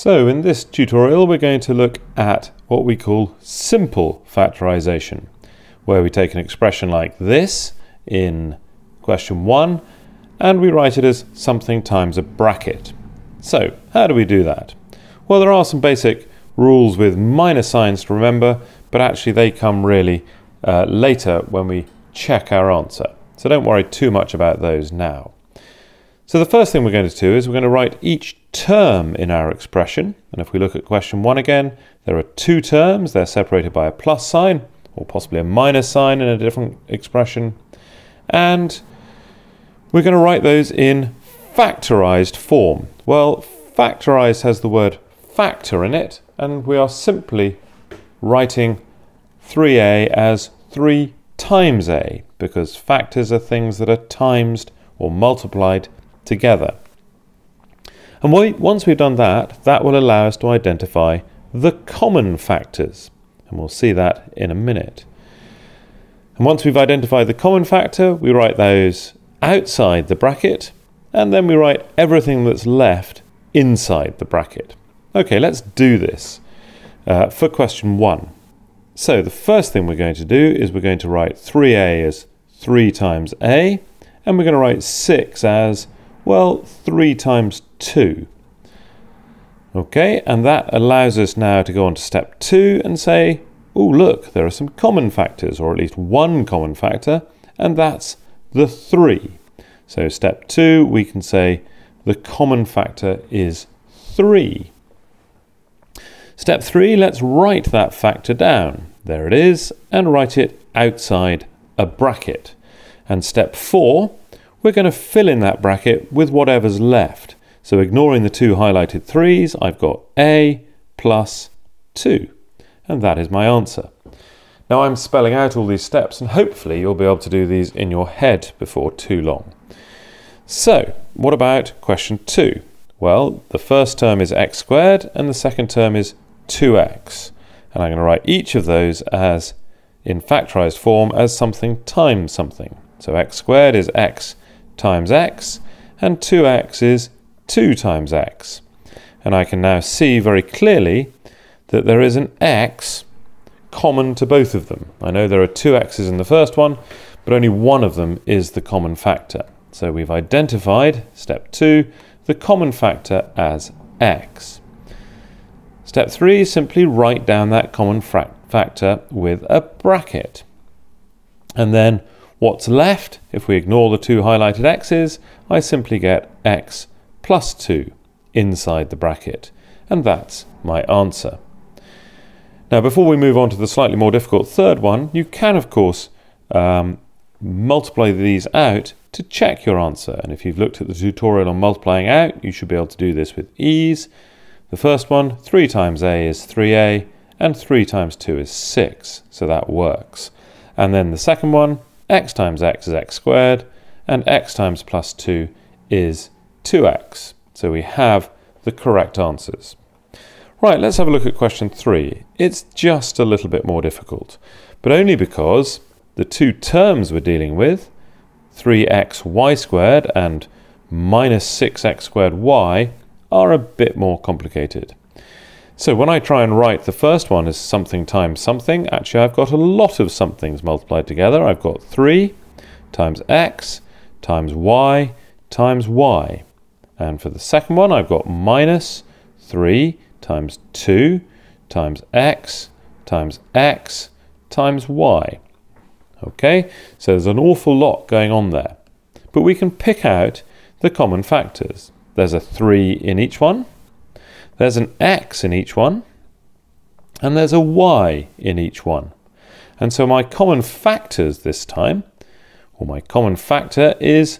So in this tutorial we're going to look at what we call simple factorization, where we take an expression like this in question 1 and we write it as something times a bracket. So how do we do that? Well, there are some basic rules with minus signs to remember, but actually they come really later when we check our answer. So don't worry too much about those now. So the first thing we're going to do is we're going to write each term in our expression. And if we look at question 1 again, there are two terms. They're separated by a plus sign or possibly a minus sign in a different expression. And we're going to write those in factorized form. Well, factorized has the word factor in it, and we are simply writing 3a as 3 times a, because factors are things that are times or multiplied together. And once we've done that, that will allow us to identify the common factors, and we'll see that in a minute. And once we've identified the common factor, we write those outside the bracket, and then we write everything that's left inside the bracket. Okay, let's do this for question 1. So the first thing we're going to do is we're going to write 3a as 3 times a, and we're going to write 6 as, well, 3 times 2. Okay, and that allows us now to go on to step 2 and say, oh look, there are some common factors, or at least one common factor, and that's the 3. So step 2, we can say the common factor is 3. Step 3, let's write that factor down. There it is, and write it outside a bracket. And step 4, we're going to fill in that bracket with whatever's left. So ignoring the two highlighted 3's, I've got a plus 2. And that is my answer. Now I'm spelling out all these steps, and hopefully you'll be able to do these in your head before too long. So what about question 2? Well, the first term is x squared and the second term is 2x. And I'm going to write each of those as in factorized form as something times something. So x squared is x times x, and 2x is 2 times x. And I can now see very clearly that there is an x common to both of them. I know there are 2 x's in the first one, but only one of them is the common factor. So we've identified, step 2, the common factor as x. Step 3, simply write down that common factor with a bracket. And then what's left, if we ignore the two highlighted x's, I simply get x plus 2 inside the bracket. And that's my answer. Now, before we move on to the slightly more difficult third one, you can, of course, multiply these out to check your answer. And if you've looked at the tutorial on multiplying out, you should be able to do this with ease. The first one, 3 times a is 3a, and 3 times 2 is 6, so that works. And then the second one, x times x is x squared, and x times plus 2 is 2x. So we have the correct answers. Right, let's have a look at question 3. It's just a little bit more difficult, but only because the two terms we're dealing with, 3xy squared and minus 6x squared y, are a bit more complicated. So when I try and write the first one as something times something, actually I've got a lot of somethings multiplied together. I've got 3 times x times y times y. And for the second one, I've got minus 3 times 2 times x times y. Okay, so there's an awful lot going on there. But we can pick out the common factors. There's a 3 in each one, there's an x in each one, and there's a y in each one. And so my common factors this time, or my common factor, is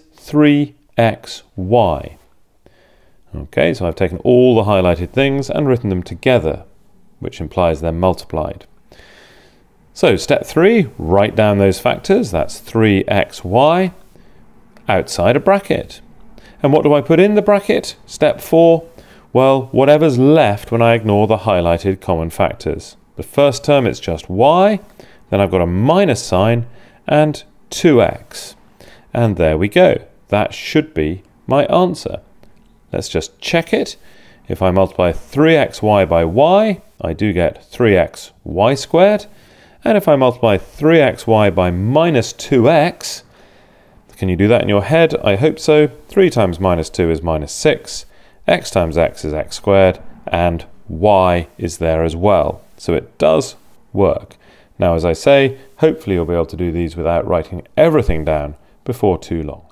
3xy. Okay, so I've taken all the highlighted things and written them together, which implies they're multiplied. So step 3, write down those factors. That's 3xy outside a bracket. And what do I put in the bracket? Step 4, well, whatever's left when I ignore the highlighted common factors. The first term, it's just y, then I've got a minus sign and 2x. And there we go. That should be my answer. Let's just check it. If I multiply 3xy by y, I do get 3xy squared. And if I multiply 3xy by minus 2x, can you do that in your head? I hope so. 3 times minus 2 is minus 6. X times x is x squared. And y is there as well. So it does work. Now, as I say, hopefully you'll be able to do these without writing everything down before too long.